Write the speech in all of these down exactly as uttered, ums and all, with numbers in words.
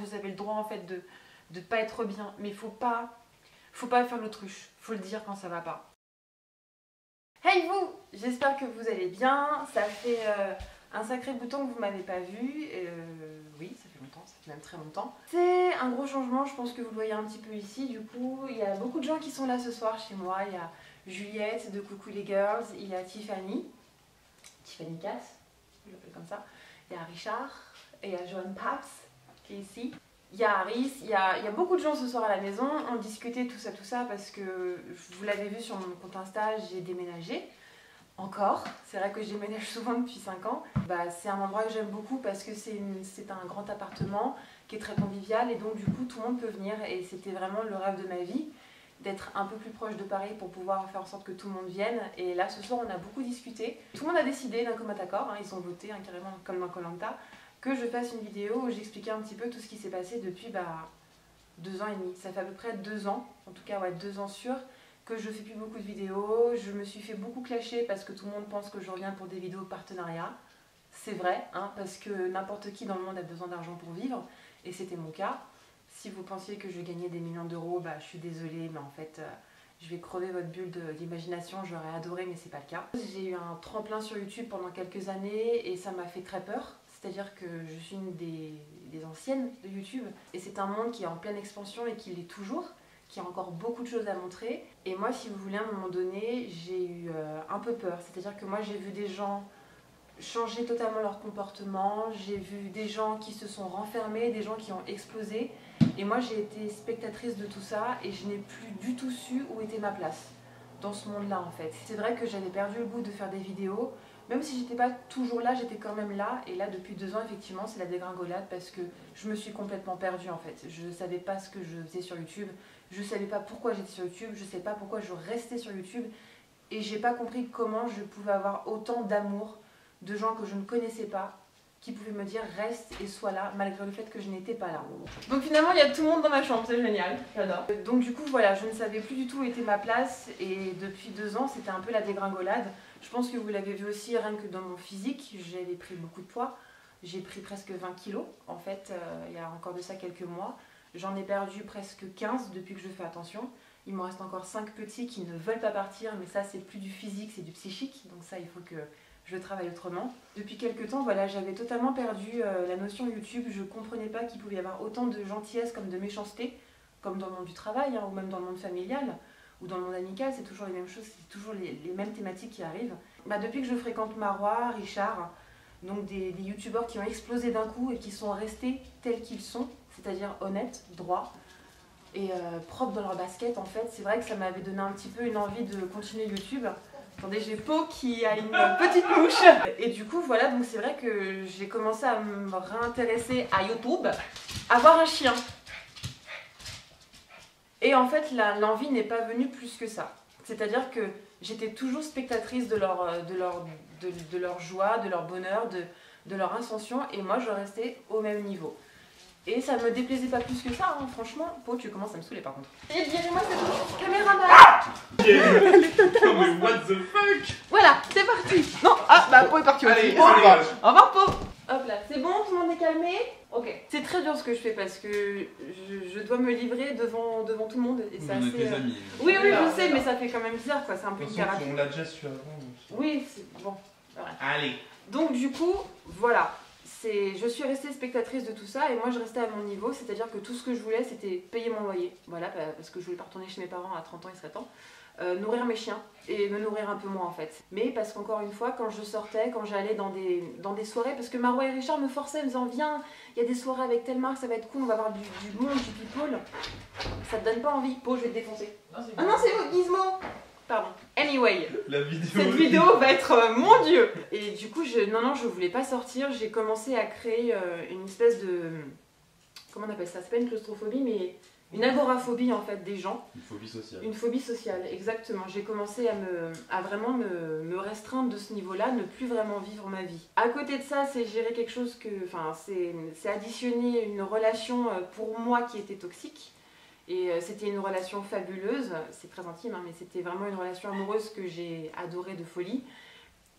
vous avez le droit en fait de de pas être bien, mais faut pas, faut pas faire l'autruche, faut le dire quand ça va pas. Hey vous, j'espère que vous allez bien, ça fait euh, un sacré bouton que vous m'avez pas vu, euh, oui ça fait longtemps, ça fait même très longtemps. C'est un gros changement, je pense que vous le voyez un petit peu ici, du coup il y a beaucoup de gens qui sont là ce soir chez moi, il y a Juliette de Coucou les Girls, il y a Tiffany, Tiffany Cass, je l'appelle comme ça, il y a Richard et il y a Joan Paps qui est ici. Il y a Aris, il y a, il y a beaucoup de gens ce soir à la maison, on discutait tout ça, tout ça, parce que vous l'avez vu sur mon compte Insta, j'ai déménagé. Encore, c'est vrai que je déménage souvent depuis cinq ans. Bah, c'est un endroit que j'aime beaucoup parce que c'est un grand appartement qui est très convivial et donc du coup tout le monde peut venir et c'était vraiment le rêve de ma vie d'être un peu plus proche de Paris pour pouvoir faire en sorte que tout le monde vienne. Et là ce soir on a beaucoup discuté. Tout le monde a décidé d'un commun accord, hein, ils ont voté hein, carrément comme dans Koh Lanta, que je fasse une vidéo où j'expliquais un petit peu tout ce qui s'est passé depuis bah, deux ans et demi. Ça fait à peu près deux ans, en tout cas ouais, deux ans sûrs, que je fais plus beaucoup de vidéos. Je me suis fait beaucoup clasher parce que tout le monde pense que je reviens pour des vidéos partenariat. C'est vrai, hein, parce que n'importe qui dans le monde a besoin d'argent pour vivre, et c'était mon cas. Si vous pensiez que je gagnais des millions d'euros, bah, je suis désolée, mais en fait, euh, je vais crever votre bulle d'imagination, j'aurais adoré, mais c'est pas le cas. J'ai eu un tremplin sur YouTube pendant quelques années, et ça m'a fait très peur. C'est-à-dire que je suis une des, des anciennes de YouTube, et c'est un monde qui est en pleine expansion et qui l'est toujours, qui a encore beaucoup de choses à montrer. Et moi, si vous voulez, à un moment donné, j'ai eu euh, un peu peur. C'est-à-dire que moi, j'ai vu des gens changer totalement leur comportement, j'ai vu des gens qui se sont renfermés, des gens qui ont explosé. Et moi, j'ai été spectatrice de tout ça, et je n'ai plus du tout su où était ma place dans ce monde-là, en fait. C'est vrai que j'avais perdu le goût de faire des vidéos. Même si j'étais pas toujours là, j'étais quand même là. Et là, depuis deux ans, effectivement, c'est la dégringolade parce que je me suis complètement perdue en fait. Je savais pas ce que je faisais sur YouTube. Je savais pas pourquoi j'étais sur YouTube. Je savais pas pourquoi je restais sur YouTube. Et j'ai pas compris comment je pouvais avoir autant d'amour de gens que je ne connaissais pas qui pouvaient me dire reste et sois là malgré le fait que je n'étais pas là. Donc finalement, il y a tout le monde dans ma chambre. C'est génial. J'adore. Donc du coup, voilà, je ne savais plus du tout où était ma place. Et depuis deux ans, c'était un peu la dégringolade. Je pense que vous l'avez vu aussi, rien que dans mon physique, j'avais pris beaucoup de poids. J'ai pris presque vingt kilos, en fait, euh, il y a encore de ça quelques mois. J'en ai perdu presque quinze depuis que je fais attention. Il me reste encore cinq petits qui ne veulent pas partir, mais ça, c'est plus du physique, c'est du psychique. Donc ça, il faut que je travaille autrement. Depuis quelques temps, voilà, j'avais totalement perdu euh, la notion YouTube. Je ne comprenais pas qu'il pouvait y avoir autant de gentillesse comme de méchanceté, comme dans le monde du travail, hein, ou même dans le monde familial. Ou dans le monde amical, c'est toujours les mêmes choses, c'est toujours les, les mêmes thématiques qui arrivent. Bah, depuis que je fréquente Marois, Richard, donc des, des youtubeurs qui ont explosé d'un coup et qui sont restés tels qu'ils sont, c'est-à-dire honnêtes, droits et euh, propres dans leur basket, en fait, c'est vrai que ça m'avait donné un petit peu une envie de continuer YouTube. Attendez, j'ai Pau qui a une petite mouche. Et du coup, voilà, donc c'est vrai que j'ai commencé à me réintéresser à YouTube, avoir un chien. Et en fait, l'envie n'est pas venue plus que ça. C'est-à-dire que j'étais toujours spectatrice de leur, de, leur, de, de leur joie, de leur bonheur, de, de leur ascension. Et moi, je restais au même niveau. Et ça me déplaisait pas plus que ça, hein, franchement. Pau, tu commences à me saouler par contre. Et virez-moi cette caméraman. Non mais what the fuck. Voilà, c'est parti. Non, ah, bah Pau est parti aussi. Allez, on dégage. Au revoir Pau. Hop là, c'est bon, tout le monde est calmé. Ok, c'est très dur ce que je fais parce que je, je dois me livrer devant, devant tout le monde. Et c'est on assez. est tes amis. Oui, oui, je sais, mais ça fait quand même bizarre quoi, c'est un peu une caractère. On l'a déjà su avant. Donc... Oui, c'est bon. Voilà. Allez. Donc du coup, voilà. Je suis restée spectatrice de tout ça et moi je restais à mon niveau, c'est-à-dire que tout ce que je voulais c'était payer mon loyer, voilà, parce que je voulais pas retourner chez mes parents à trente ans, il serait temps, euh, nourrir mes chiens et me nourrir un peu moins en fait. Mais parce qu'encore une fois, quand je sortais, quand j'allais dans des, dans des soirées, parce que Marois et Richard me forçaient en me disant viens, il y a des soirées avec telle marque, ça va être cool, on va avoir du, du monde, du people, ça te donne pas envie, Pau, je vais te défoncer. Ah non, c'est vous, Gizmo. Pardon. Anyway, la vidéo cette vidéo va être euh, mon dieu. Et du coup, je, non, non, je voulais pas sortir. J'ai commencé à créer euh, une espèce de... Comment on appelle ça? C'est pas une claustrophobie, mais une agoraphobie en fait des gens. Une phobie sociale. Une phobie sociale, exactement. J'ai commencé à, me, à vraiment me, me restreindre de ce niveau-là, ne plus vraiment vivre ma vie. À côté de ça, c'est gérer quelque chose que... Enfin, c'est additionner une relation euh, pour moi qui était toxique. Et c'était une relation fabuleuse, c'est très intime, hein, mais c'était vraiment une relation amoureuse que j'ai adorée de folie.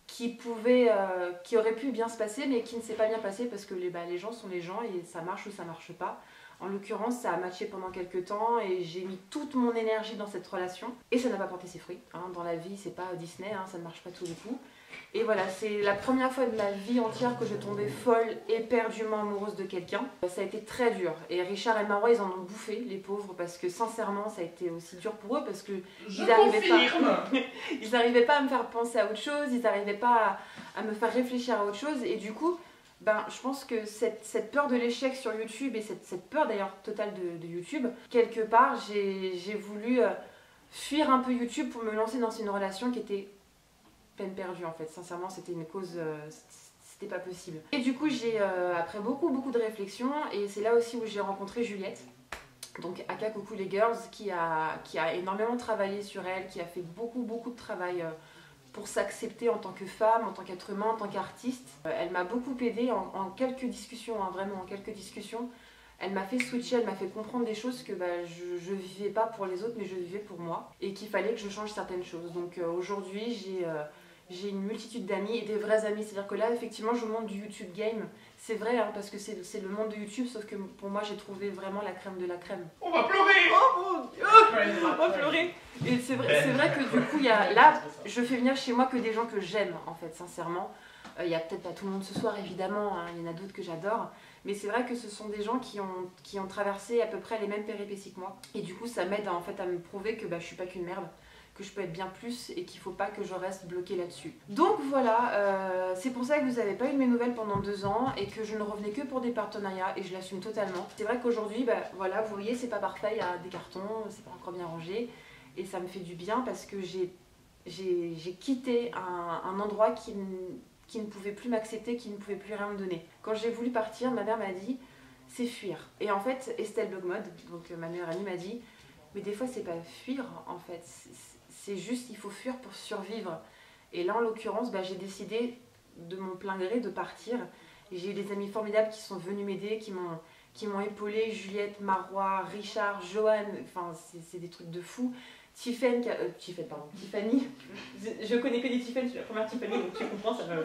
qui pouvait, euh, qui aurait pu bien se passer, mais qui ne s'est pas bien passé parce que les, bah, les gens sont les gens et ça marche ou ça marche pas. En l'occurrence, ça a matché pendant quelques temps et j'ai mis toute mon énergie dans cette relation et ça n'a pas porté ses fruits. Hein. Dans la vie, c'est pas Disney, hein, ça ne marche pas tous les coups. Et voilà, c'est la première fois de ma vie entière que je tombais folle, éperdument amoureuse de quelqu'un. Ça a été très dur. Et Richard et Marois, ils en ont bouffé, les pauvres, parce que sincèrement, ça a été aussi dur pour eux, parce que Je ils n'arrivaient confirme. pas, ils n'arrivaient pas à me faire penser à autre chose, ils n'arrivaient pas à, à me faire réfléchir à autre chose. Et du coup, ben, je pense que cette, cette peur de l'échec sur YouTube, et cette, cette peur d'ailleurs totale de, de YouTube, quelque part, j'ai voulu euh, fuir un peu YouTube pour me lancer dans une relation qui était peine perdue en fait. Sincèrement, c'était une cause, euh, c'était pas possible. Et du coup, j'ai, euh, après beaucoup beaucoup de réflexions, et c'est là aussi où j'ai rencontré Juliette, donc aka coucou les girls, qui a, qui a énormément travaillé sur elle, qui a fait beaucoup beaucoup de travail euh, pour s'accepter en tant que femme, en tant qu'être humain, en tant qu'artiste. Euh, elle m'a beaucoup aidée en, en quelques discussions, hein, vraiment en quelques discussions. Elle m'a fait switcher, elle m'a fait comprendre des choses que bah, je ne vivais pas pour les autres, mais je vivais pour moi. Et qu'il fallait que je change certaines choses. Donc euh, aujourd'hui, j'ai euh, j'ai une multitude d'amis et des vrais amis. C'est-à-dire que là, effectivement, je vous montre du YouTube game. C'est vrai, hein, parce que c'est le monde de YouTube, sauf que pour moi, j'ai trouvé vraiment la crème de la crème. On va pleurer. Oh mon Dieu, on va pleurer. Et c'est vrai, c'est vrai que du coup, il y a, là, je fais venir chez moi que des gens que j'aime, en fait, sincèrement. Il euh, y a peut-être pas tout le monde ce soir, évidemment, hein, il y en a d'autres que j'adore. Mais c'est vrai que ce sont des gens qui ont, qui ont traversé à peu près les mêmes péripéties que moi. Et du coup, ça m'aide en fait à me prouver que bah, je suis pas qu'une merde, que je peux être bien plus et qu'il faut pas que je reste bloquée là-dessus. Donc voilà, euh, c'est pour ça que vous n'avez pas eu de mes nouvelles pendant deux ans et que je ne revenais que pour des partenariats et je l'assume totalement. C'est vrai qu'aujourd'hui, bah, voilà, vous voyez, c'est pas parfait, il y a des cartons, c'est pas encore bien rangé et ça me fait du bien parce que j'ai quitté un, un endroit qui, qui ne pouvait plus m'accepter, qui ne pouvait plus rien me donner. Quand j'ai voulu partir, ma mère m'a dit, c'est fuir. Et en fait, Estelle Blogmode, donc ma meilleure amie, m'a dit, mais des fois c'est pas fuir en fait, c'est juste il faut fuir pour survivre. Et là en l'occurrence, bah, j'ai décidé de mon plein gré de partir. Et j'ai eu des amis formidables qui sont venus m'aider, qui m'ont qui m'ont épaulé, Juliette, Marois, Richard, Johan, enfin c'est des trucs de fou. Tiffany, euh, Tiffany, pardon, Tiffany, je connais que des Tiffany, je suis la première Tiffany, donc tu comprends, ça me...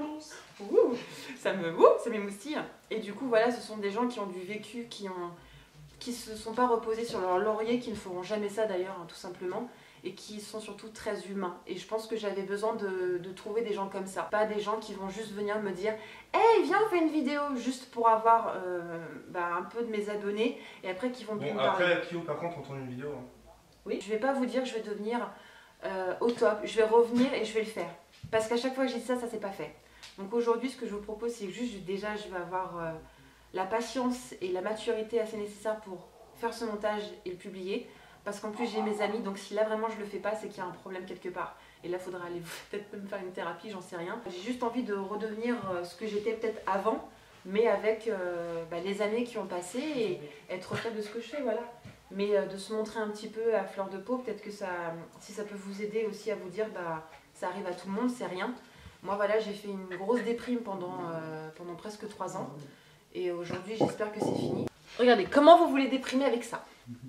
Ouh, ça me... Ouh, ça m'émoustille. Et du coup, voilà, ce sont des gens qui ont du vécu, qui ont... qui se sont pas reposés sur leur laurier, qui ne feront jamais ça d'ailleurs, hein, tout simplement, et qui sont surtout très humains. Et je pense que j'avais besoin de, de trouver des gens comme ça, pas des gens qui vont juste venir me dire « Hey, viens, on fait une vidéo !» juste pour avoir euh, bah, un peu de mes abonnés, et après qui vont Bon, me après, parler. Kyo, par contre, on tourne une vidéo. Hein. Oui, je vais pas vous dire que je vais devenir euh, au top, je vais revenir et je vais le faire. Parce qu'à chaque fois que je dis ça, ça s'est pas fait. Donc aujourd'hui, ce que je vous propose, c'est que juste déjà, je vais avoir euh, la patience et la maturité assez nécessaire pour faire ce montage et le publier. Parce qu'en plus, j'ai mes amis, donc si là vraiment je le fais pas, c'est qu'il y a un problème quelque part. Et là, il faudra aller peut-être me faire une thérapie, j'en sais rien. J'ai juste envie de redevenir euh, ce que j'étais peut-être avant, mais avec euh, bah, les années qui ont passé et être fière de ce que je fais, voilà. Mais euh, de se montrer un petit peu à fleur de peau, peut-être que ça, si ça peut vous aider aussi à vous dire, bah, ça arrive à tout le monde, c'est rien. Moi voilà, j'ai fait une grosse déprime pendant, euh, pendant presque trois ans. Et aujourd'hui, j'espère que c'est fini. Regardez, comment vous voulez déprimer avec ça?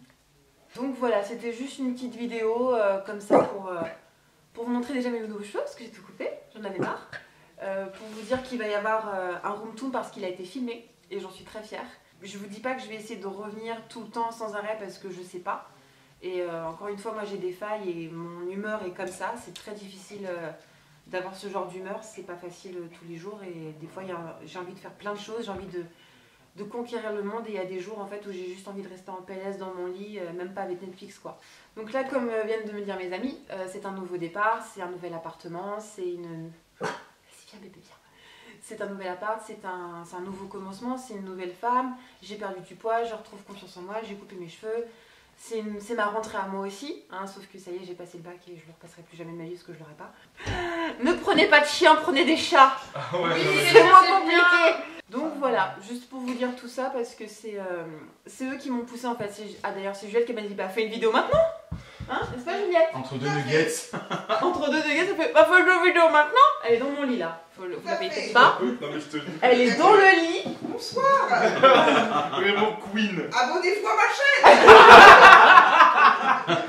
Donc voilà, c'était juste une petite vidéo euh, comme ça pour, euh, pour vous montrer déjà mes nouveaux cheveux, parce que j'ai tout coupé, j'en avais marre. Euh, pour vous dire qu'il va y avoir euh, un room tour parce qu'il a été filmé, et j'en suis très fière. Je vous dis pas que je vais essayer de revenir tout le temps sans arrêt parce que je sais pas. Et euh, encore une fois, moi j'ai des failles et mon humeur est comme ça. C'est très difficile euh, d'avoir ce genre d'humeur. C'est pas facile euh, tous les jours. Et des fois, j'ai envie de faire plein de choses. J'ai envie de, de conquérir le monde. Et il y a des jours en fait où j'ai juste envie de rester en P L S dans mon lit, euh, même pas avec Netflix quoi. Donc là, comme euh, viennent de me dire mes amis, euh, c'est un nouveau départ, c'est un nouvel appartement, c'est une... C'est bien bébé, bien. C'est un nouvel appart, c'est un, un nouveau commencement, c'est une nouvelle femme, j'ai perdu du poids, je retrouve confiance en moi, j'ai coupé mes cheveux, c'est ma rentrée à moi aussi, hein, sauf que ça y est, j'ai passé le bac et je ne le repasserai plus jamais de ma vie parce que je l'aurai pas. Ne prenez pas de chiens, prenez des chats. Ah ouais, oui, ouais, c'est moins compliqué. Donc voilà, juste pour vous dire tout ça parce que c'est euh, c'est eux qui m'ont poussé en fait. Ah d'ailleurs c'est Juliette qui m'a dit bah fais une vidéo maintenant. Hein, n'est-ce pas Juliette? Entre deux nuggets. Entre deux nuggets, ça fait bah fais une vidéo maintenant. Elle est dans mon lit là. Faut le, vous l'avez peut-être pas. Non mais je te dis. Elle est dans le lit. Bonsoir. Vraiment queen. Abonnez-vous à ma chaîne.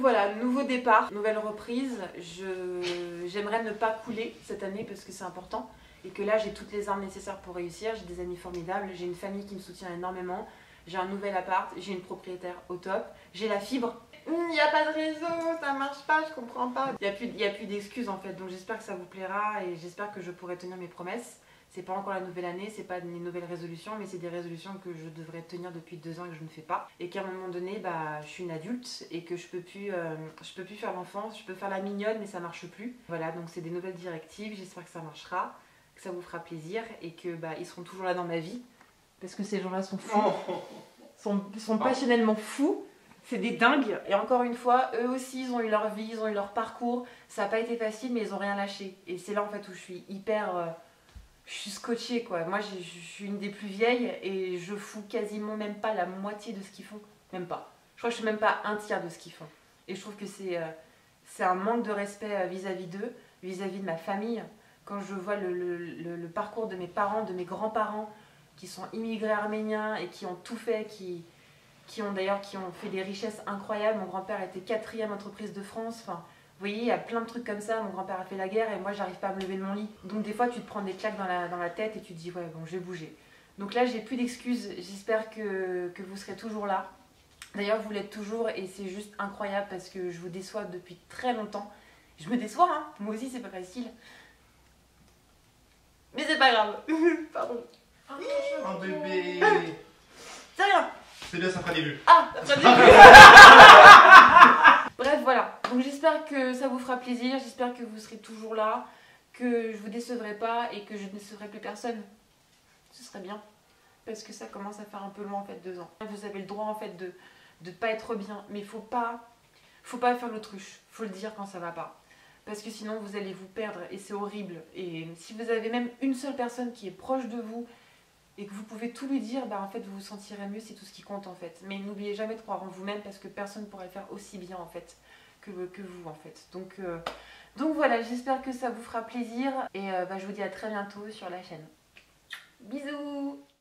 voilà, nouveau départ, nouvelle reprise. Je... J'aimerais ne pas couler cette année parce que c'est important. Et que là, j'ai toutes les armes nécessaires pour réussir. J'ai des amis formidables, j'ai une famille qui me soutient énormément. J'ai un nouvel appart, j'ai une propriétaire au top. J'ai la fibre. Il n'y a pas de réseau, ça marche pas, je comprends pas. Il n'y a plus, il y a plus d'excuses en fait. Donc j'espère que ça vous plaira et j'espère que je pourrai tenir mes promesses. C'est pas encore la nouvelle année, c'est pas mes nouvelles résolutions, mais c'est des résolutions que je devrais tenir depuis deux ans et que je ne fais pas. Et qu'à un moment donné, bah, je suis une adulte et que je peux plus, euh, je peux plus faire l'enfance, je peux faire la mignonne, mais ça marche plus. Voilà, donc c'est des nouvelles directives, j'espère que ça marchera, que ça vous fera plaisir et que bah, ils seront toujours là dans ma vie. Parce que ces gens-là sont fous, Oh. sont, sont passionnellement fous. C'est des dingues. Et encore une fois, eux aussi, ils ont eu leur vie, ils ont eu leur parcours. Ça n'a pas été facile, mais ils n'ont rien lâché. Et c'est là en fait où je suis hyper... Euh, je suis scotchée quoi. Moi, je suis une des plus vieilles et je fous quasiment même pas la moitié de ce qu'ils font. Même pas. Je crois que je suis même pas un tiers de ce qu'ils font. Et je trouve que c'est euh, c'est un manque de respect vis-à-vis d'eux, vis-à-vis de ma famille. Quand je vois le, le, le, le parcours de mes parents, de mes grands-parents, qui sont immigrés arméniens et qui ont tout fait, qui... qui ont d'ailleurs qui ont fait des richesses incroyables. Mon grand-père était quatrième entreprise de France. Enfin, vous voyez, il y a plein de trucs comme ça. Mon grand-père a fait la guerre et moi, j'arrive pas à me lever de mon lit. Donc des fois, tu te prends des claques dans la, dans la tête et tu te dis, ouais, bon, je vais bouger. Donc là, j'ai plus d'excuses. J'espère que, que vous serez toujours là. D'ailleurs, vous l'êtes toujours et c'est juste incroyable parce que je vous déçois depuis très longtemps. Je me déçois, hein. Moi aussi, c'est pas facile. Mais c'est pas grave. Pardon. Oh bébé. C'est rien. C'est bien, ça fera des vues. Ah, ça fera des vues. Bref, voilà. Donc j'espère que ça vous fera plaisir. J'espère que vous serez toujours là. Que je vous décevrai pas et que je ne décevrai plus personne. Ce serait bien. Parce que ça commence à faire un peu loin en fait, deux ans. Vous avez le droit en fait de ne pas être bien. Mais il faut pas, faut pas faire l'autruche. Faut le dire quand ça va pas. Parce que sinon vous allez vous perdre et c'est horrible. Et si vous avez même une seule personne qui est proche de vous et que vous pouvez tout lui dire, bah en fait vous vous sentirez mieux, c'est tout ce qui compte en fait. Mais n'oubliez jamais de croire en vous-même parce que personne ne pourra le faire aussi bien en fait que, que vous en fait. Donc, euh, donc voilà, j'espère que ça vous fera plaisir et euh, bah, je vous dis à très bientôt sur la chaîne. Bisous.